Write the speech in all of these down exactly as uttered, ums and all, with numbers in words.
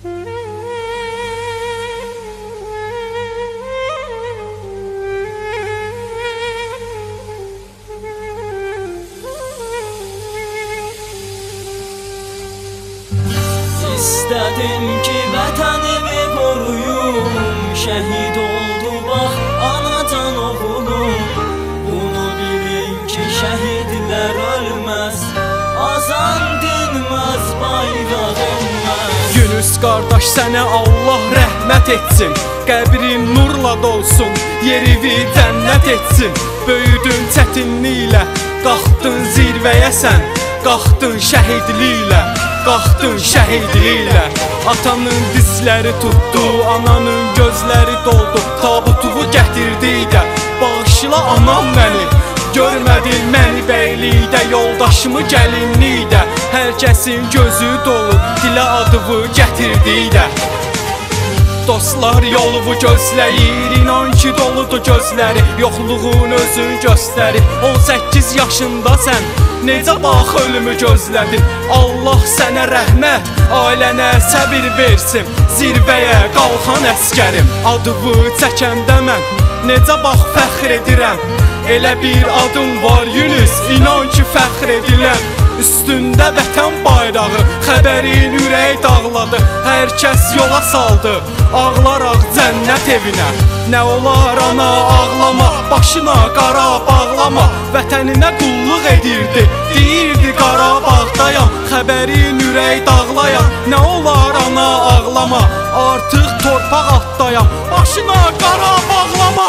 İstədim ki vətənimi qoruyum, şəhid oldu bax anacan oğlum. Bunu bilin ki şəhidlər ölməz, azan dinməz, bayraq ölməz. Yunus qardaş sənə Allah rəhmət etsin, qəbrin nurla dolsun, yerivi cənnət etsin. Böyüdün çətinliklə, qalxdın zirvəyə sən, qalxdın şəhidliklə, qalxdın şəhidliklə. Atanın dizləri tutdu, ananın gözləri doldu, tabutuvu gətirdi də, bağışla anam məni. Görmədin məni bəylikdə, yoldaşımı gəlinlikdə, hər kəsin gözü dolu, dilə adımı gətirdi də. Dostlar yolumu gözləyir, inan ki doludur gözləri, yoxluğun özün göstərir. on səkkiz yaşında sən necə bax ölümü gözlədin. Allah sənə rəhmət, ailənə səbir versin, zirvəyə qalxan əskərim. Adımı çəkəndə mən necə bax fəxr edirəm, elə bir adım var Yunus, inan ki fəxr ediləm. Üstündə vətən bayrağı, xəbərin ürək dağladı, hər kəs yola saldı, ağlaraq cənnət evinə. Nə olar ana ağlama, başına qara bağlama, vətəninə qulluq edirdi, deyirdi Qarabağdayam, xəbərin ürək dağlayam. Nə olar ana ağlama, artıq torpaq atdayam, başına qara bağlama.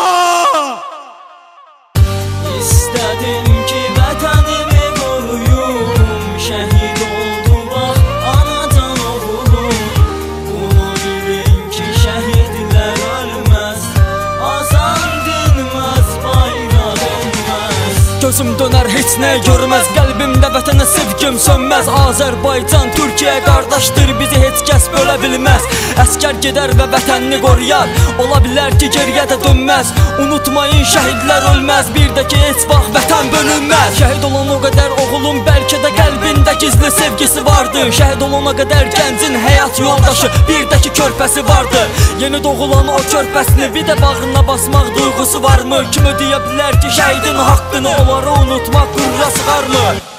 İstədim ki vətənimi qoruyum, şəhid oldu bax anacan oğlum. Bunu bilin ki şəhidlər ölməz, azan dinməz, bayraq ölməz. Gözüm dönər heç nə görməz, qəlbimdə vətənə sevgim sönməz. Azərbaycan Türkiyə qardaşdır, bizi heç kəs bölə bilməz. Əskər gedər və vətənini qoruyar, ola bilər ki geriyə də dönməz. Unutmayın şəhidlər ölməz, bir də ki heç vaxt vətən bölünməz. Şəhid olan o qədər oğlum bəlkə də qəlbində gizli sevgisi vardı. Şəhid olan o qədər gəncin həyat yoldaşı, bir də ki körpəsi vardı. Yeni doğulan o körpəsini bir də bağrına basmaq duyğusu varmı? Kim ödeyə bilər ki şəhidin haqqını, onları unutmaq qürra sığarmı?